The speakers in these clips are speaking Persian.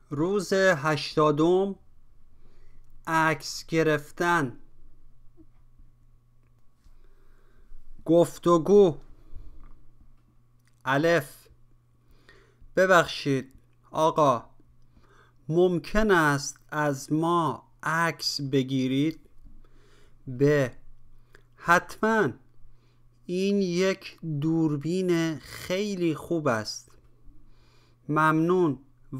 روز 80 عکس گرفتن. گفتگو. الف: ببخشید آقا، ممکن است از ما عکس بگیرید؟ ب: حتما، این یک دوربین خیلی خوب است. ممنون.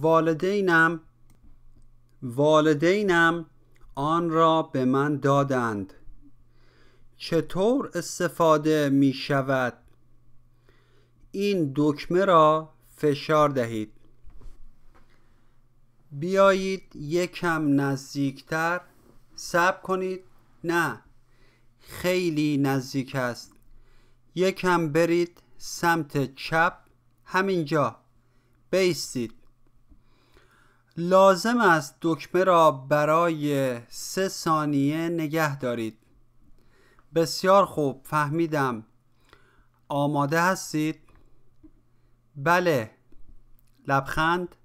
والدینم آن را به من دادند. چطور استفاده می شود؟ این دکمه را فشار دهید. بیایید یکم نزدیکتر. صبر کنید. نه، خیلی نزدیک است. یکم برید سمت چپ. همینجا بایستید. لازم است دکمه را برای 3 ثانیه نگه دارید. بسیار خوب، فهمیدم. آماده هستید؟ بله. لبخند.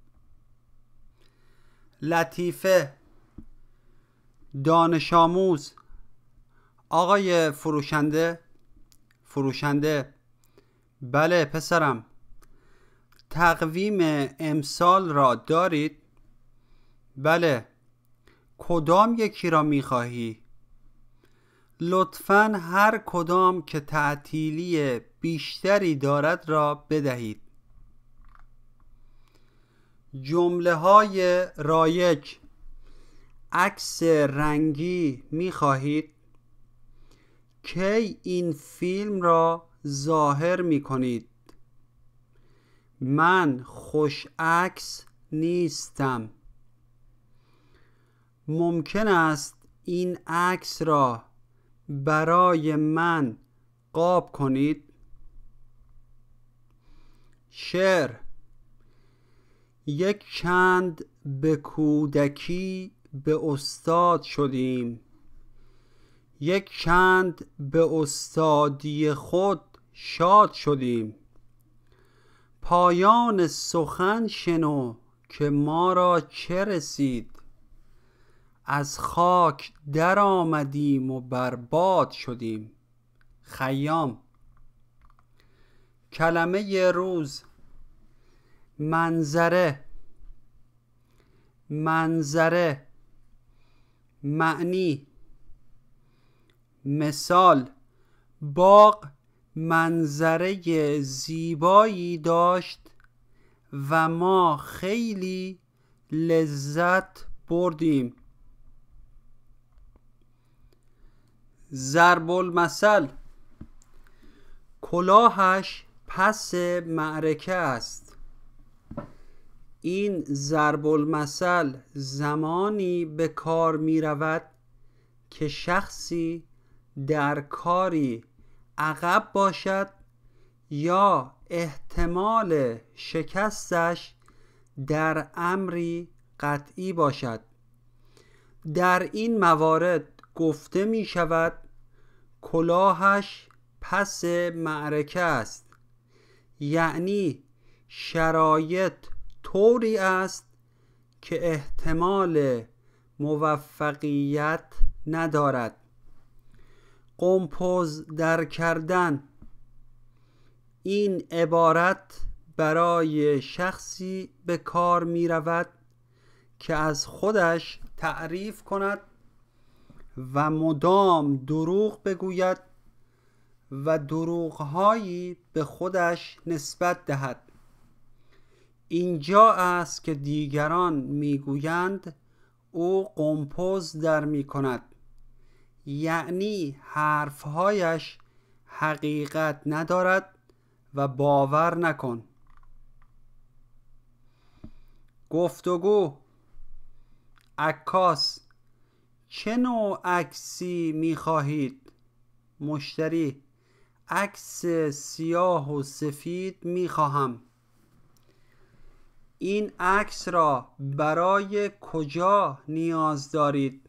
لطیفه. دانش آموز. آقای فروشنده. بله پسرم. تقویم امسال را دارید؟ بله. کدام یکی را می خواهی؟ لطفاً هر کدام که تعطیلی بیشتری دارد را بدهید. جمله های رایج: عکس رنگی می خواهید؟ کی این فیلم را ظاهر می کنید؟ من خوش عکس نیستم. ممکن است این عکس را برای من قاب کنید؟ شعر: یک چند به کودکی به استاد شدیم، یک چند به استادی خود شاد شدیم. پایان سخن شنو که ما را چه رسید، از خاک در آمدیم و برباد شدیم. خیام. کلمه روز: منظره. معنی: مثال: باغ منظره زیبایی داشت و ما خیلی لذت بردیم. ضرب المثل: کلاهش پس معرکه است. این ضرب المثل زمانی به کار می رود که شخصی در کاری عقب باشد یا احتمال شکستش در امری قطعی باشد. در این موارد گفته می شود کلاهش پس معرکه است، یعنی شرایط طوری است که احتمال موفقیت ندارد. قمپز در کردن. این عبارت برای شخصی به کار می رود که از خودش تعریف کند و مدام دروغ بگوید و دروغهایی به خودش نسبت دهد. اینجا است که دیگران میگویند او قمپز در می کند، یعنی حرفهایش حقیقت ندارد و باور نکن. گفتگو. عکاس: چه نوع عکسی می خواهید؟ مشتری: عکس سیاه و سفید می خواهم. این عکس را برای کجا نیاز دارید؟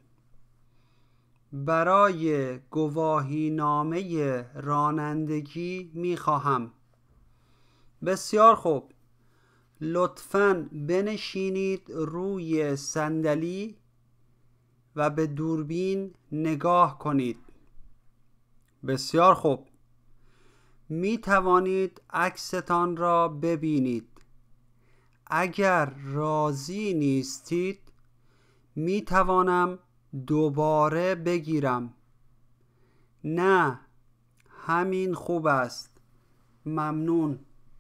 برای گواهینامه رانندگی می خواهم. بسیار خوب. لطفاً بنشینید روی صندلی و به دوربین نگاه کنید. بسیار خوب. می توانید عکستان را ببینید. اگر راضی نیستید می توانم دوباره بگیرم. نه، همین خوب است. ممنون.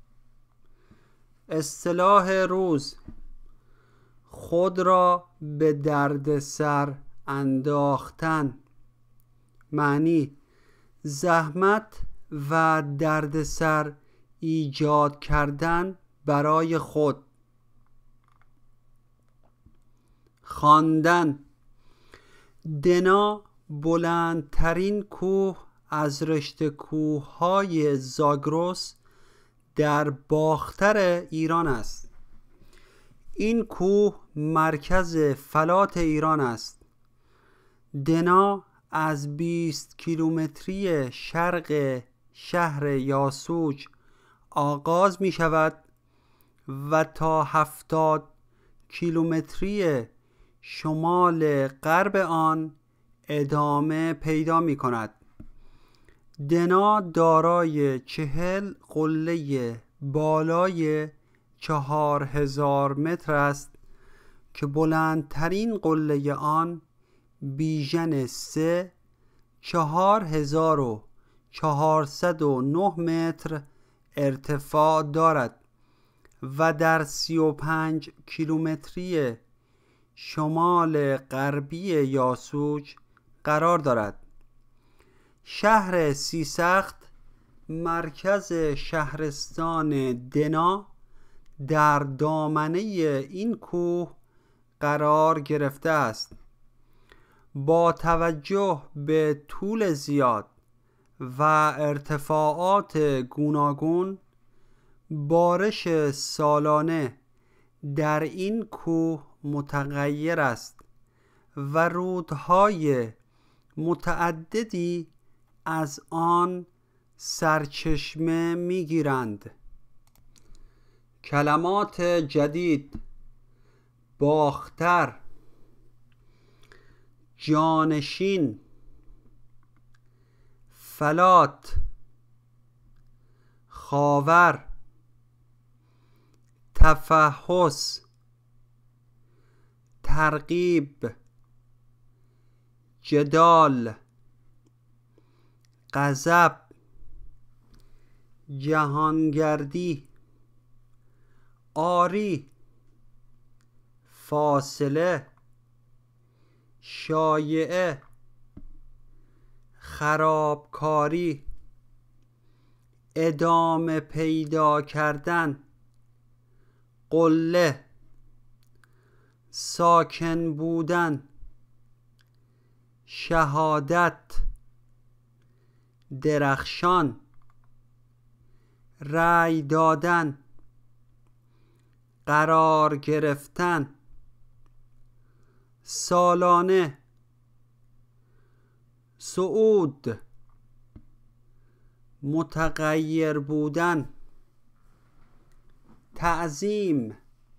اصطلاح روز: خود را به دردسر انداختن. معنی: زحمت و دردسر ایجاد کردن برای خود. خواندن: دنا بلندترین کوه از رشته کوه‌های زاگرس در باختر ایران است. این کوه مرکز فلات ایران است. دنا از 20 کیلومتری شرق شهر یاسوج آغاز می شود و تا 70 کیلومتری شمال غرب آن ادامه پیدا می کند. دنا دارای 40 قله بالای 4000 متر است که بلندترین قله آن بیژن 3 4409 متر ارتفاع دارد و در 35 کیلومتری شمال غربی یاسوج قرار دارد. شهر سیسخت مرکز شهرستان دنا در دامنه این کوه قرار گرفته است. با توجه به طول زیاد و ارتفاعات گوناگون، بارش سالانه در این کوه متغیر است و رودهای متعددی از آن سرچشمه می‌گیرند. کلمات جدید: باختر، جانشین، فلات، خاور، تفحص، ترغیب، جدال، غضب، جهانگردی، آری، فاصله، شایعه، خرابکاری، ادامه پیدا کردن، قله، ساکن بودن، شهادت، درخشان، رأی دادن، قرار گرفتن، سالانه، صعود، متغیر بودن، تعظیم،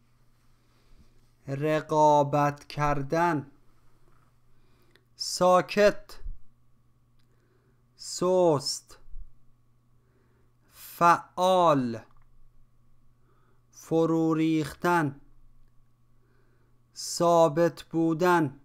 رقابت کردن، ساکت، سست، فعال، فرو ریختن، ثابت بودن،